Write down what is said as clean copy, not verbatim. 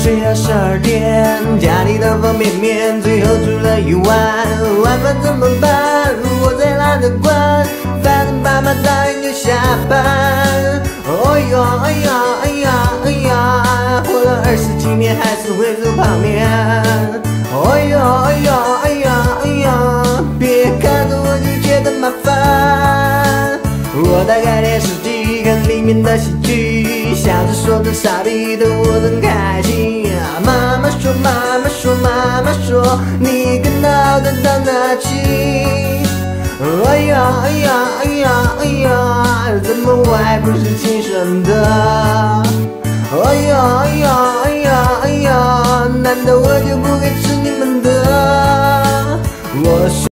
睡到12点，家里的方便面最后煮了1碗，晚饭怎么办？我再懒得管，反正爸妈早点就下班。哦哟，哎呀，哎呀，哎呀，活了20几年还是会煮泡面。哦哟，哎呀，哎呀，哎呀，别看着我就觉得麻烦。我打开电视机看里面的喜剧，笑着说着傻逼的我真开心。妈妈说，妈妈说，妈妈说，你跟脑袋到哪去？哎呀，哎呀，哎呀，哎呀，怎么我还不是亲生的？哎呀，哎呀，哎呀，哎呀，难道我就不该吃你们的？我说